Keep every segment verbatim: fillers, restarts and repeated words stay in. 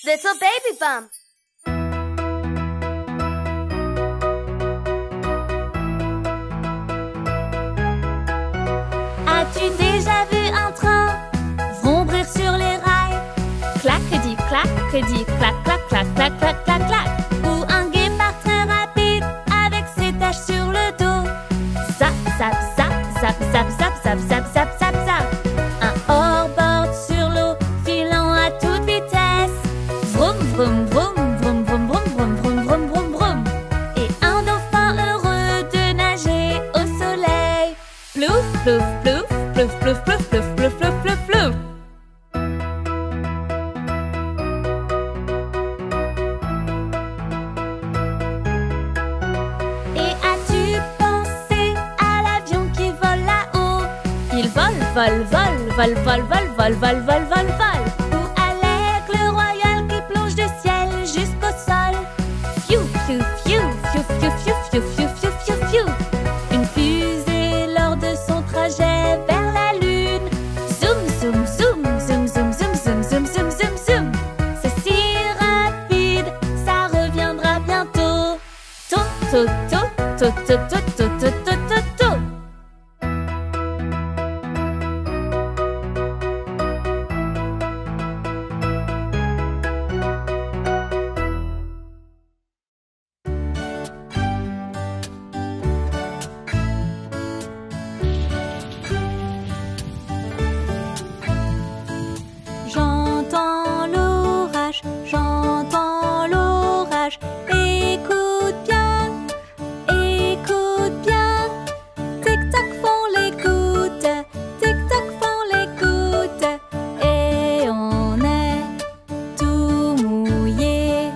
Little baby bump. As-tu déjà vu un train vrombrir sur les rails? Clac-dit, clac-dit, clac, clac, clac, clac, clac, clac, clac. Ou un guépard très rapide avec ses taches sur le dos. Zap, zap, zap, zap, zap, zap, zap, zap, zap, zap, zap. Un hors-bord sur l'eau filant à toute vitesse. Vroom, vroom, vroom, vroom, vroom, vroom, vroom, vroom, vroom, vroom, vroom. Et un dauphin heureux de nager au soleil. Plouf, plouf, plouf, plouf, plouf, plouf, plouf, plouf, plouf, plouf, plouf. Et as-tu pensé à l'avion qui vole là-haut? Il vole, vole, vole, vole, vole, vole, vole, vole, vole, vole, vole. Ou à l'aigle royal qui plonge du ciel jusqu'au sol. Fiou, fiou, fiou, fiou, fiou, fiou, fiou, fiou, fiou, fiou, fiou. Une fusée lors de son trajet vers la lune. Zoom, zoom, zoom, zoom, zoom, zoom, zoom, zoom, zoom, zoom, zoom. C'est si rapide, ça reviendra bientôt. To, to, to, to, to, to, to, to, to, to, to. J'entends l'orage, j'entends l'orage. Écoute bien, écoute bien. Tic-tac font les gouttes, tic-tac font les gouttes. Et on est tout mouillé.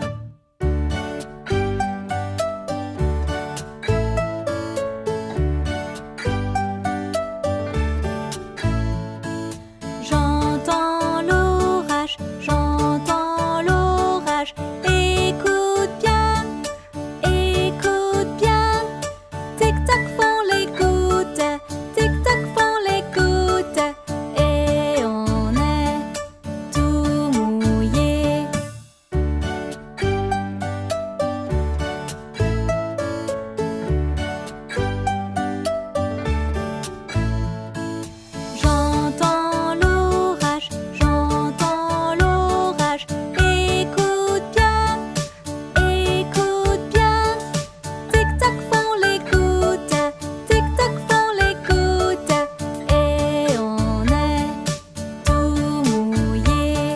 J'entends l'orage, j'entends l'orage. Écoute bien, écoute bien. Tic-tac font les gouttes, tic-tac font les gouttes. Et on est tout mouillé. J'entends l'orage, j'entends l'orage. Écoute bien, écoute bien. Tic-tac font les gouttes, tic-tac font les gouttes. Et on est tout mouillé.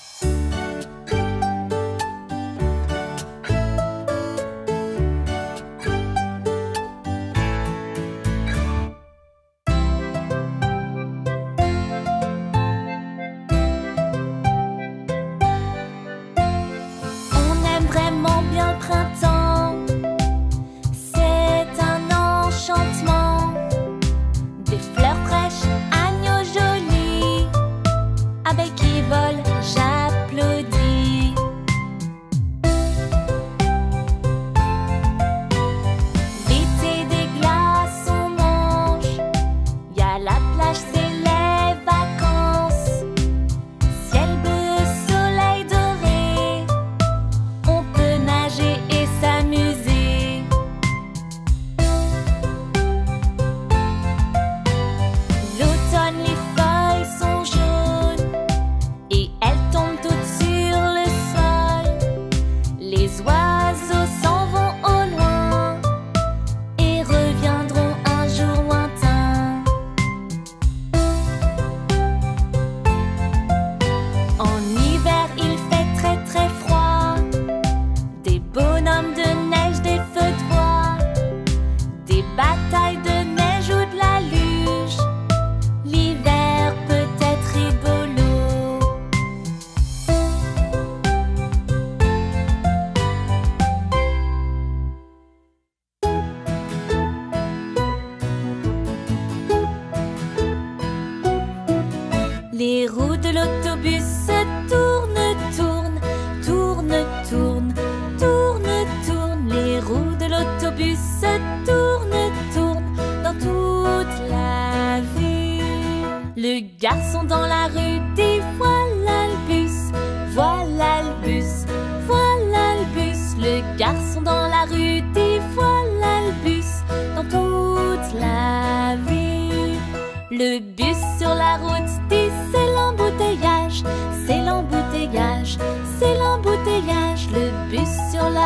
On aime vraiment bien le printemps. C'est un enchantement. Des fleurs fraîches, agneaux jolis, abeilles qui volent, j'applaudis. L'été des glaces, on mange. Y a la plage, c'est les vacances. Ciel bleu, soleil doré. On peut nager et s'amuser. L'automne, les feuilles sont jaunes et elles tombent toutes sur le sol. Les oiseaux s'en vont au loin et reviendront un jour lointain. En hiver, il fait très très froid. Des bonhommes de neige, des feux de bois, des batailles de neige ou de la luge. L'hiver peut être rigolo. Les roues de l'autobus se tournent, tournent, tournent, tournent, tournent, tournent. Les roues de l'autobus se tournent, tournent dans toute la ville. Le garçon dans la rue dit voilà le bus, voilà le bus,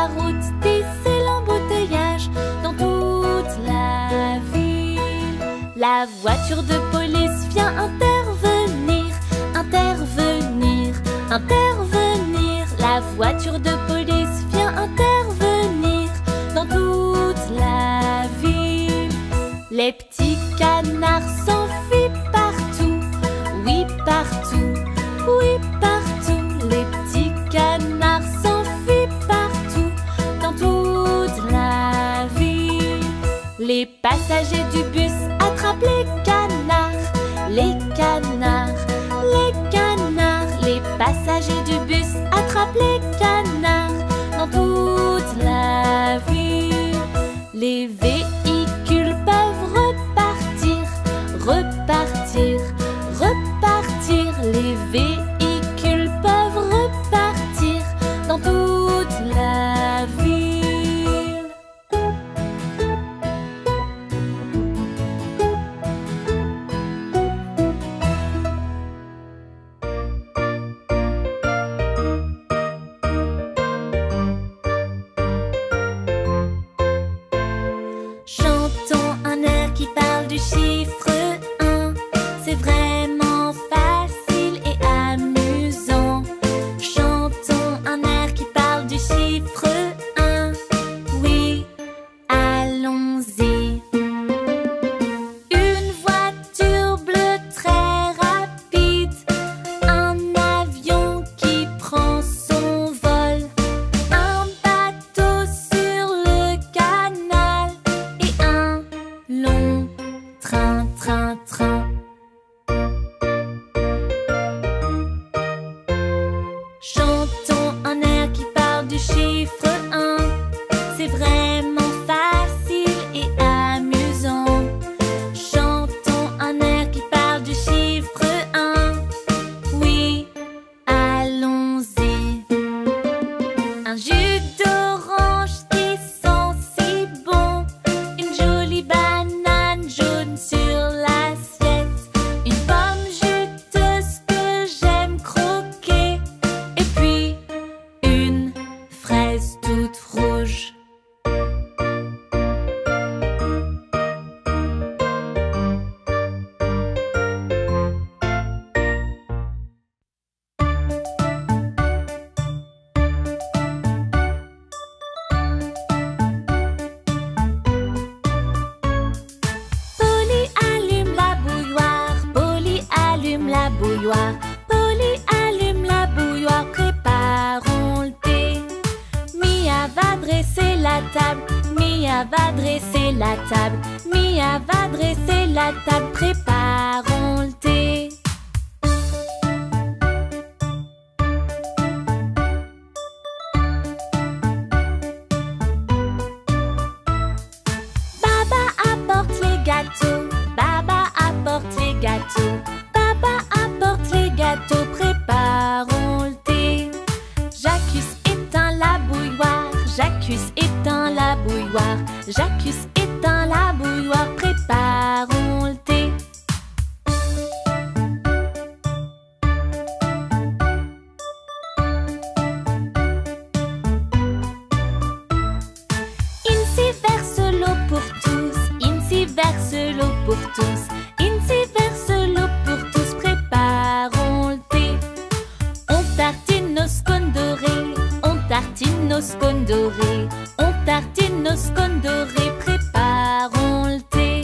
la route, et c'est l'embouteillage dans toute la ville. La voiture de police vient intervenir, intervenir, intervenir. La voiture de police vient intervenir dans toute la ville. Les petits canards s'enfuient partout, oui partout, oui partout. Les petits canards s'enfuient partout dans toute la ville. Les passagers du bus attrapent les canards, les canards, les canards. Les passagers du bus attrapent les canards dans toute la ville. Les véhicules peuvent repartir, repartir, repartir. Les véhicules peuvent repartir dans toute la ville. Chantons un air qui parle du chiffre un. C'est vraiment facile et amusant. Chantons un air qui parle du chiffre un. Oui, allons-y. Une voiture bleue très rapide, un avion qui prend son vol, un bateau sur le canal et un long train, train, train. Chantons un air qui parle du chiffre un. C'est vraiment facile et amusant. Chantons un air qui parle du chiffre un. Oui, allons-y. Un jus d'orange qui sent si bon, une jolie banane jaune sur l'assiette, une pomme juteuse que j'aime croquer, et puis une fraise toute rouge. Polly allume la bouilloire, Polly allume la bouilloire, Polly allume la bouilloire, préparons le thé. Mia va dresser la table, Mia va dresser la table, Mia va dresser la table, préparons le thé. Baba apporte les gâteaux, Baba apporte les gâteaux, Baba apporte les gâteaux, préparons le thé. J'accuse éteint la bouilloire, j'accuse éteint la bouilloire, j'accuse éteint la bouilloire, préparons le thé. Incy verse l'eau pour tous, Incy verse l'eau pour tous, Incy verse l'eau pour tous, préparons le thé. On tartine nos scones dorés, on tartine nos scones dorés, on tartine nos scones dorés, préparons le thé.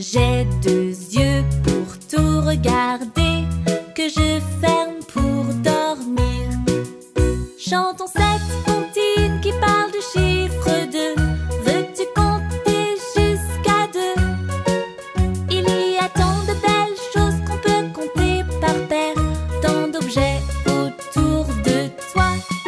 J'ai deux yeux pour tout regarder, que je ferme pour dormir. Chantons cette comptine qui parle du chiffre deux. Veux-tu compter jusqu'à deux? Il y a tant de belles choses qu'on peut compter par paire, tant d'objets autour de toi.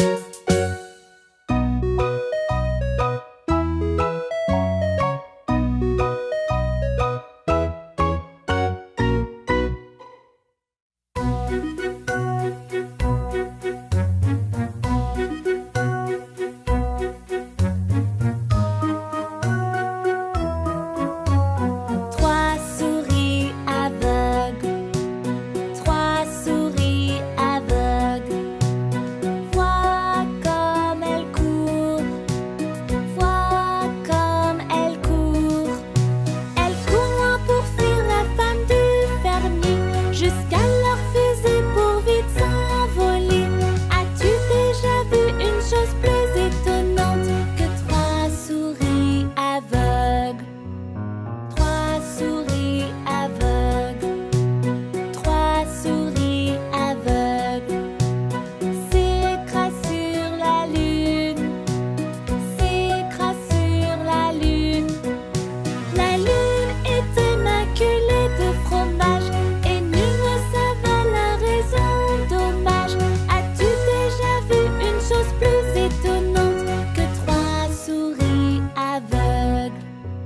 Trois souris aveugles, trois souris aveugles. Vois comme elles courent, vois comme elles courent. Elles courent loin pour fuir la femme du fermier, jusqu'à leur fusée pour vite s'envoler. As-tu déjà vu une chose plus étonnante que trois souris aveugles? Trois souris aveugles, trois souris aveugles s'écrasent sur la lune, s'écrasent sur la lune. La lune est immaculée de fromage et nul ne savait la raison. Dommage. As-tu déjà vu une chose plus étonnante que trois souris aveugles?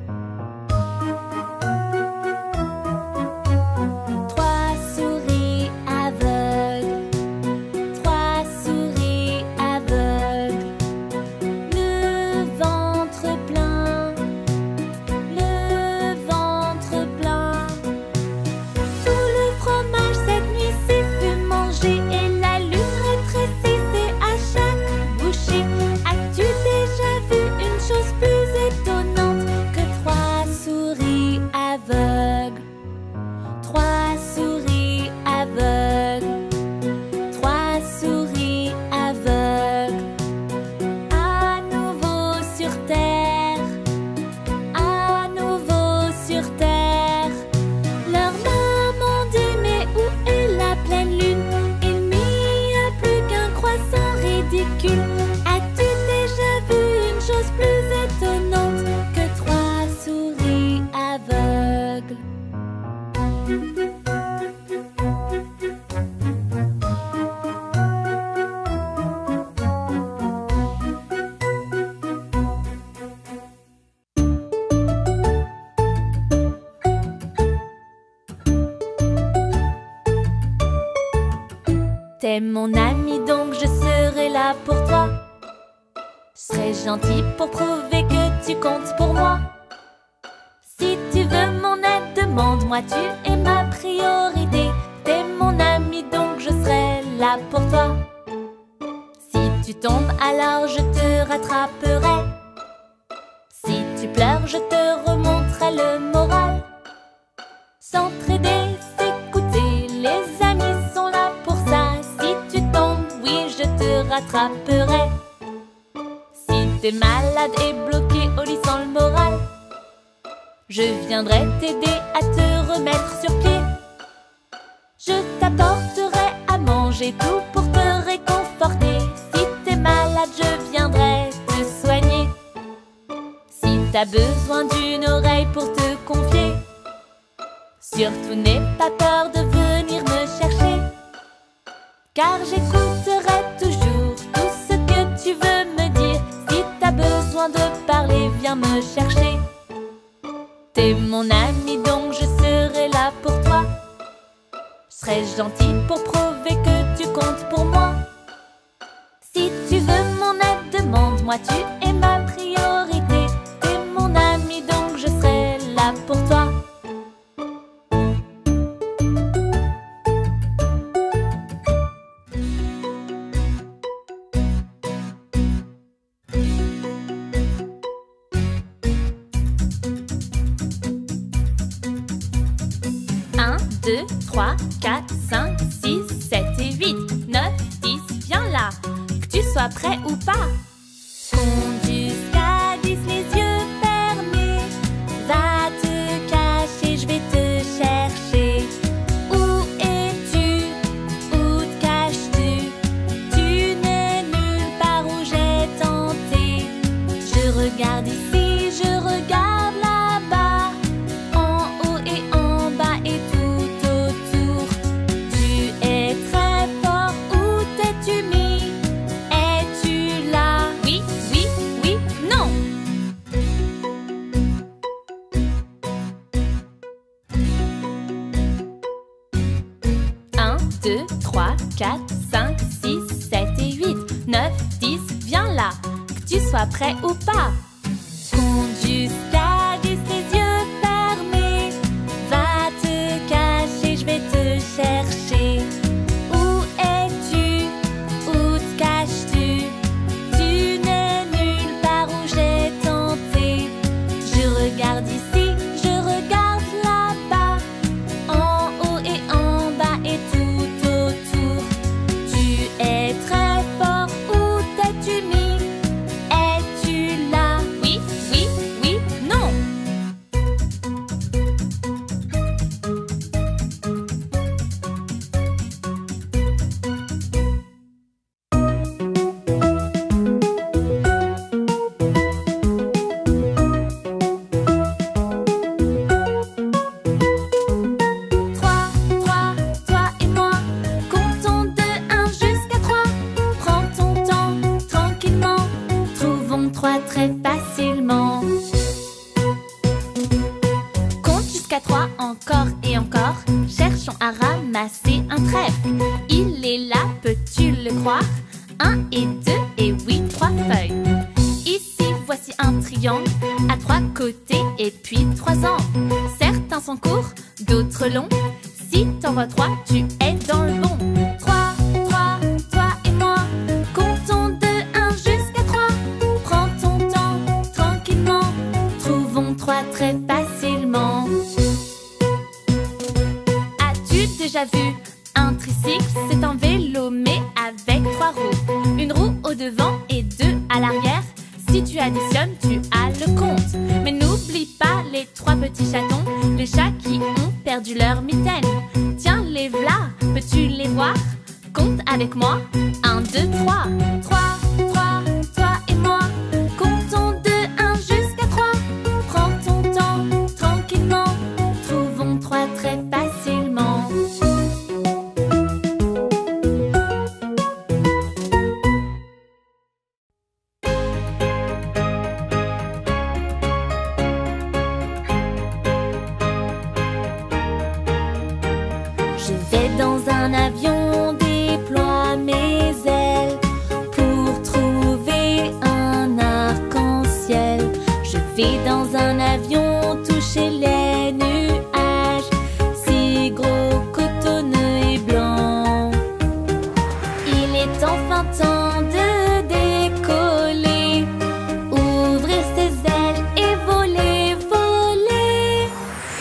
Trois souris aveugles, trois souris aveugles. Le ventre plein, le ventre plein. Tout le fromage cette nuit s'est fait manger et la lune rétrécissait à chaque bouchée. As-tu déjà vu une chose plus étonnante que trois souris aveugles? Trois souris aveugles, trois souris aveugles. À nouveau sur terre, à nouveau sur terre. Leur maman dit mais où est la pleine lune? Il n'y a plus qu'un croissant ridicule. As-tu déjà vu une chose plus étonnante que trois souris aveugles? T'es mon ami donc je serai là pour toi. Je serai gentil pour prouver que tu comptes pour moi. Si tu veux mon aide, demande-moi, tu es ma priorité. T'es mon ami donc je serai là pour toi. Si tu tombes alors je te rattraperai. Si tu pleures je te remonterai le moral. S'entraider, s'écouter, les amis sont là pour ça. Si tu tombes, oui je te rattraperai. Si t'es malade et bloqué au lit sans le moral, je viendrai t'aider à te remettre sur pied. Je t'apporterai à manger, tout pour te réconforter. Si t'es malade, je viendrai te soigner. Si t'as besoin d'une oreille pour te confier, surtout n'aie pas peur de venir me chercher. Car j'écouterai toujours tout ce que tu veux me dire. Si t'as besoin de parler, viens me chercher. T'es mon ami donc je serai là pour toi. Je serai gentil pour prouver que tu comptes pour moi. Si tu veux mon aide, demande-moi, tu es ma priorité. T'es mon ami donc je serai là pour toi. deux, trois, quatre, cinq, six, sept et huit, neuf, dix, viens là, que tu sois prêt ou pas. Compte jusqu'à dix, les yeux fermés, va te cacher, je deux, trois, quatre, cinq, six, sept et huit, neuf, dix, viens là, que tu sois prêt ou pas. Compte jusqu'à dix, les yeux fermés. Va te cacher, je vais te chercher. Où es-tu? Où te caches-tu? Tu n'es nulle part où j'ai tenté. Je regarde ici, je regarde là-bas, en haut et en bas et tout autour. Tu es très fort, où t'es-tu mis? Es-tu là? Oui, oui, oui, non. Trois, trois, toi et moi, comptons de un jusqu'à trois. Prends ton temps, tranquillement, trouvons trois très facilement. Compte jusqu'à trois encore et encore, cherchons à ramasser un trèfle. Il est là, peux-tu le croire? Un et deux et oui, trois feuilles. Ici, voici un triangle à trois côtés et puis trois angles. Certains sont courts, d'autres longs. Si t'en vois trois, tu es dans le bon. Trois, trois, toi et moi, comptons de un jusqu'à trois. Prends ton temps, tranquillement, trouvons trois très facilement. As-tu déjà vu un tricycle? C'est un vélo mais avec trois roues. Une roue au devant et deux à l'arrière. Si tu additionnes, tu as le compte. Mais n'oublie pas les trois petits chatons, les chats qui ont perdu leur mitaine. Tiens, les v'là, peux-tu les voir? Compte avec moi. Un, deux, trois. Trois, trois, toi et moi, comptons de un jusqu'à trois. Prends ton temps, tranquillement, trouvons trois très facilement. Je vais dans un avion, déploie mes ailes pour trouver un arc-en-ciel. Je vais dans un avion, toucher les nuages, si gros, cotonneux et blancs. Il est enfin temps de décoller, ouvrir ses ailes et voler, voler.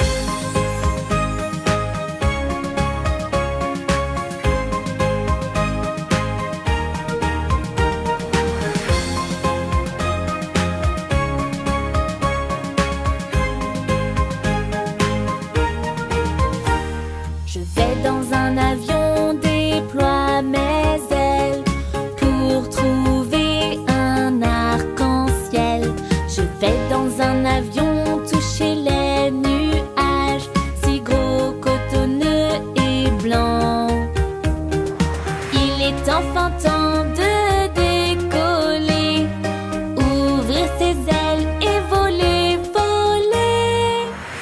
Je vais dans un avion, déploie mes ailes pour trouver un arc-en-ciel. Je vais dans un avion, toucher les nuages, si gros, cotonneux et blancs. Il est enfin temps de décoller, ouvrir ses ailes et voler, voler.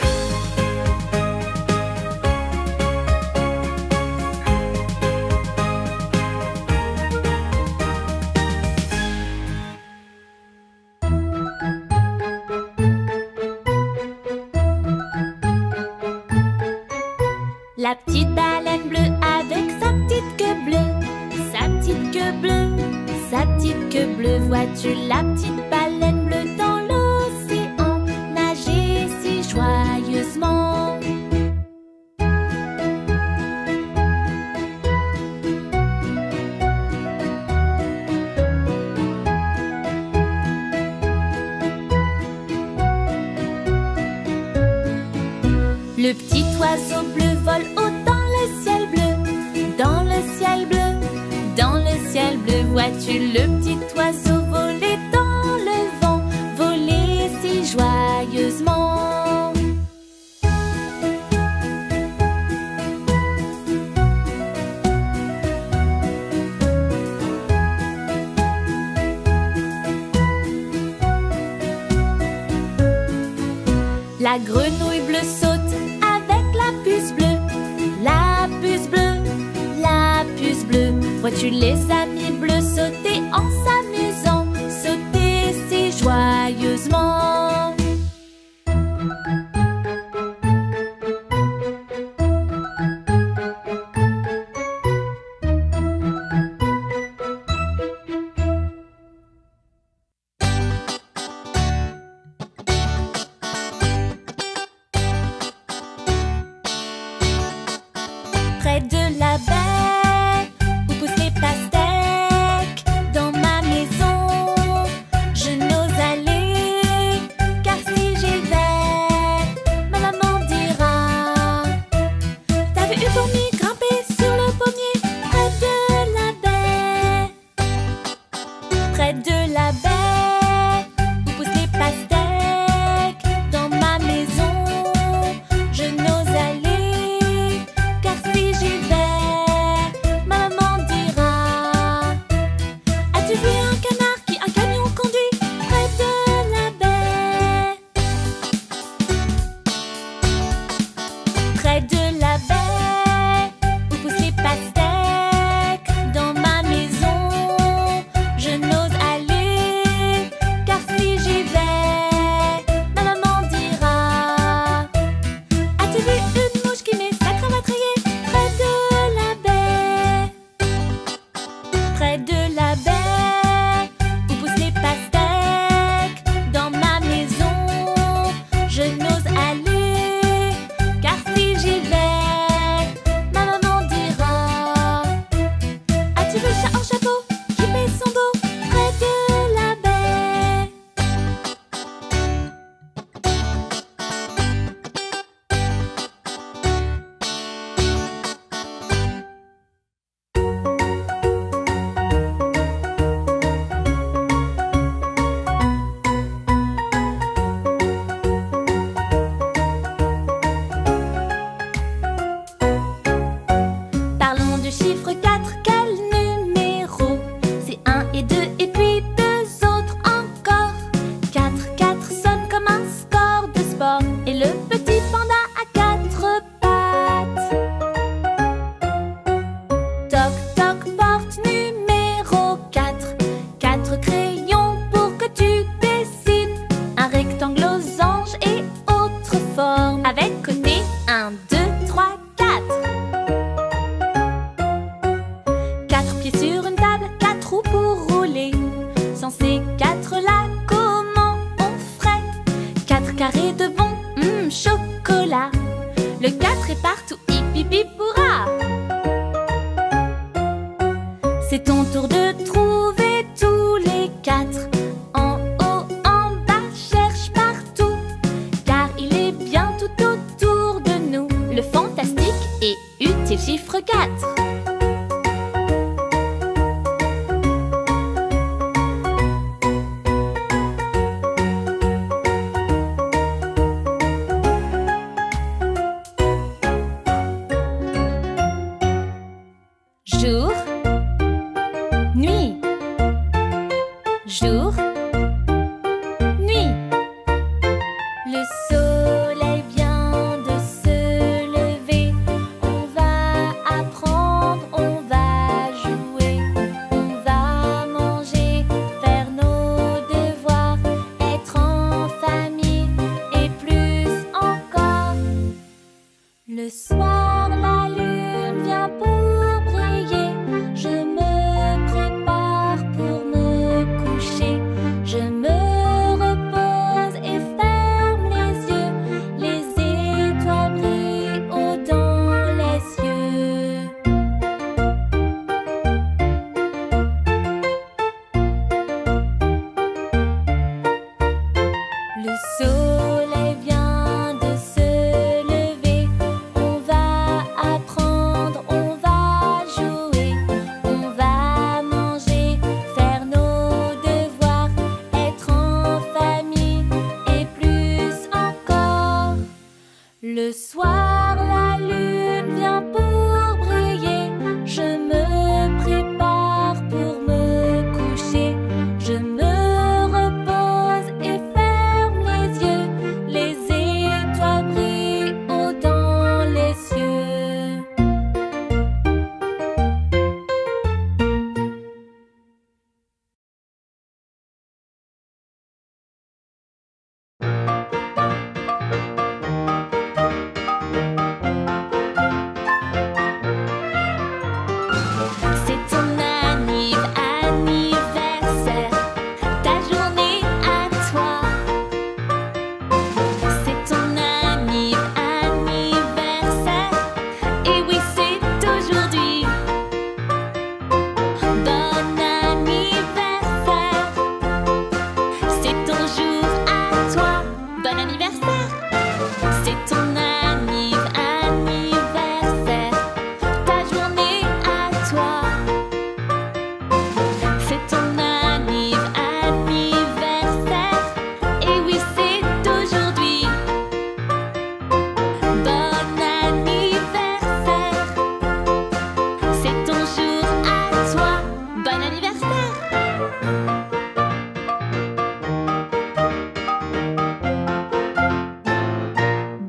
La petite baleine bleue avec sa petite queue bleue, sa petite queue bleue, sa petite queue bleue. Vois-tu la petite baleine bleue dans l'océan nager si joyeusement? Le petit oiseau bleu vole haut dans le ciel bleu, dans le ciel bleu, dans le ciel bleu. Vois-tu le petit oiseau voler dans le vent, voler si joyeusement? La grenouille bleue saute avec la puce bleue, la puce bleue, la Vois-tu les amis bleus sauter en s'amusant, sauter si joyeusement? Près de la baie où poussent les pastèques, dans ma maison je n'ose aller, car si j'y vais, ma maman dira: t'as vu une fourmi grimper sur le pommier près de la baie? Près de la baie où poussent les pastèques, dans ma maison je n'ose aller, car si j'y vais, ma maman dira: as-tu vu un canard qui un camion conduit près de la baie? Près de la baie où poussent les pastèques, dans ma maison je n'ose aller, car si j'y vais, ma maman dira: as-tu vu une mouche qui met sa cravate rayée près de la baie? Près de la baie où poussent les pastèques, dans ma maison je n'ose aller, car si j'y vais, ma maman dira: as-tu vu le chat en chapeau qui fait son beau près de la baie? Parlons du chiffre quatre, quel numéro? C'est un et deux et puis deux autres encore. quatre, quatre sonne comme un score de sport, et le petit panda a quatre pattes. Toc toc porte numéro quatre, quatre crayons pour que tu dessines un rectangle aux anges et autres formes, avec côté un, deux, trois, quatre. Quatre pieds sur une table, quatre roues pour rouler. Sans ces quatre-là, comment on ferait? Quatre carrés de bon hum, chocolat. Le quatre est partout, hip hip hip hurrah! C'est ton tour de trouver tous les quatre. En haut, en bas, cherche partout, car il est bien tout autour de nous, le fantastique et utile chiffre quatre. Jour, nuit, jour, nuit. Le soleil vient de se lever. On va apprendre, on va jouer, on va manger, faire nos devoirs, être en famille et plus encore. Le soir, la lune vient pour briller. Je me prépare pour me coucher. Je me repose et ferme les yeux. Les étoiles brillent haut dans les cieux. Le soleil vient de se lever. On va apprendre, on va jouer, on va manger, faire nos devoirs, être en famille et plus encore. Le soir, la lune vient pour briller. Je me prépare pour me coucher. Je me repose et ferme les yeux. Les étoiles brillent haut dans les cieux.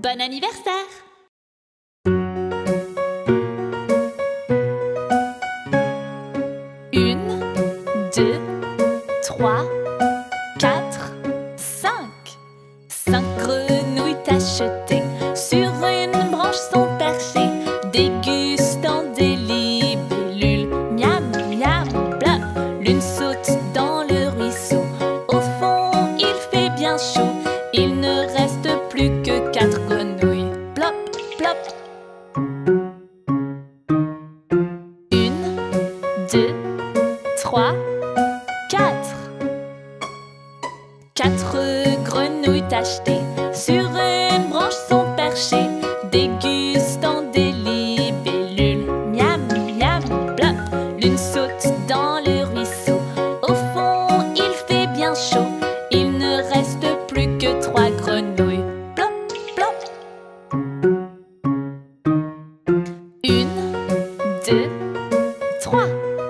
Bon anniversaire! Une, deux, trois, quatre, cinq. Cinq grenouilles tachetées sur une branche sont perchées, dégustant des libellules. Miam, miam, blop. L'une saute dans le ruisseau. Au fond, il fait bien chaud. Il ne reste plus que quatre grenouilles. Plop, plop. Une, deux, trois, quatre. Quatre grenouilles tachetées sur une branche sont perchées, dégustant des libellules. Miam, miam, blop. L'une saute dans le ruisseau. Au fond, il fait bien chaud. Il ne reste plus que trois grenouilles. Plop, plop. Une, deux, trois.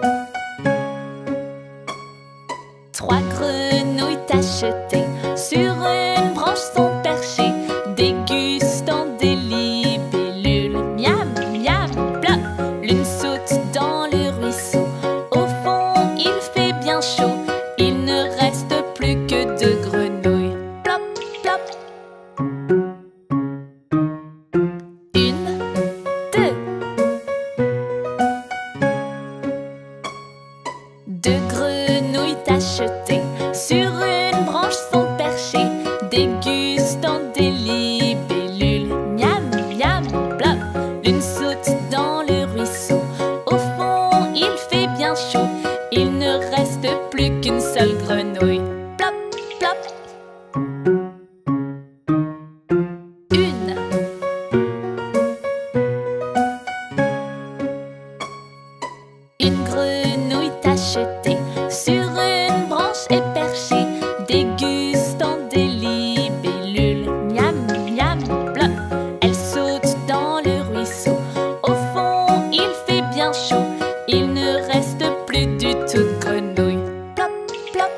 Trois grenouilles tachetées sur une branche sont perchées, dégustant des libellules. Miam, miam, blop. L'une saute dans le ruisseau. Au fond, il fait bien chaud. Il ne reste plus que deux grenouilles. Plop, plop. Une, deux. Deux grenouilles tachetées sur une branche sont perchées, dégustant des libellules. Miam, miam, blop. L'une saute dans le ruisseau. Au fond, il fait bien chaud. Il ne reste plus qu'une seule grenouille. Plop, plop. Une. Une grenouille tachetée sur une branche est perchée, dégustant des libellules. Miam, miam, blop. Elle saute dans le ruisseau. Au fond, il fait bien chaud. Il ne reste plus du tout de grenouilles. Plop, plop.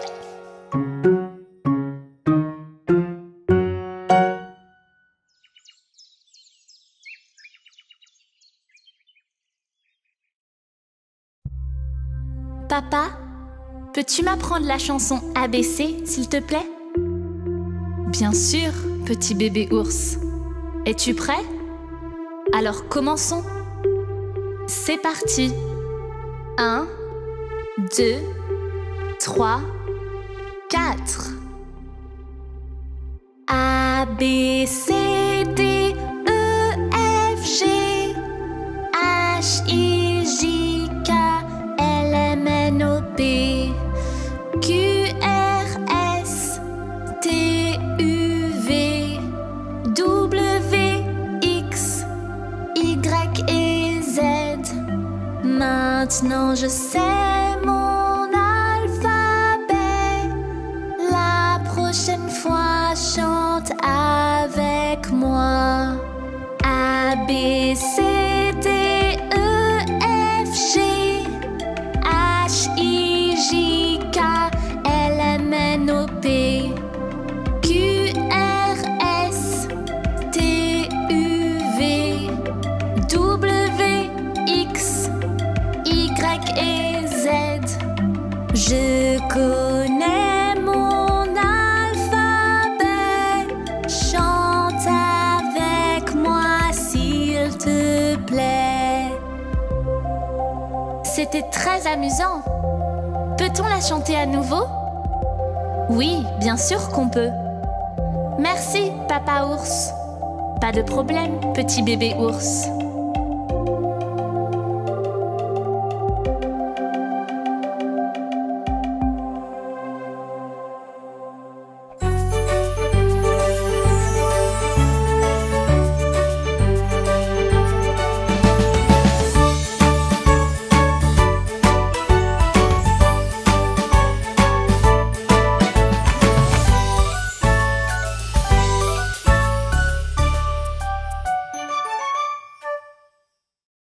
Papa, peux-tu m'apprendre la chanson A B C, s'il te plaît? Bien sûr, petit bébé ours. Es-tu prêt? Alors commençons. C'est parti. Un, deux, trois, quatre. A, B, C, D, E, F, G, H, I, J, K, L, M, N, O, P, Q, R, S, T, U, V, W, X, Y et Z. Maintenant je sais mon alphabet. La prochaine fois chante avec moi. A, B, C, D, E, F, G, H, I, J, K, L, M, N, O, P, Q, R, S, T, U, V, W, X, Y et Z. Je connais mon alphabet. Chante avec moi s'il te plaît. C'était très amusant. Peut-on la chanter à nouveau? Oui, bien sûr qu'on peut. Merci, papa ours. Pas de problème, petit bébé ours.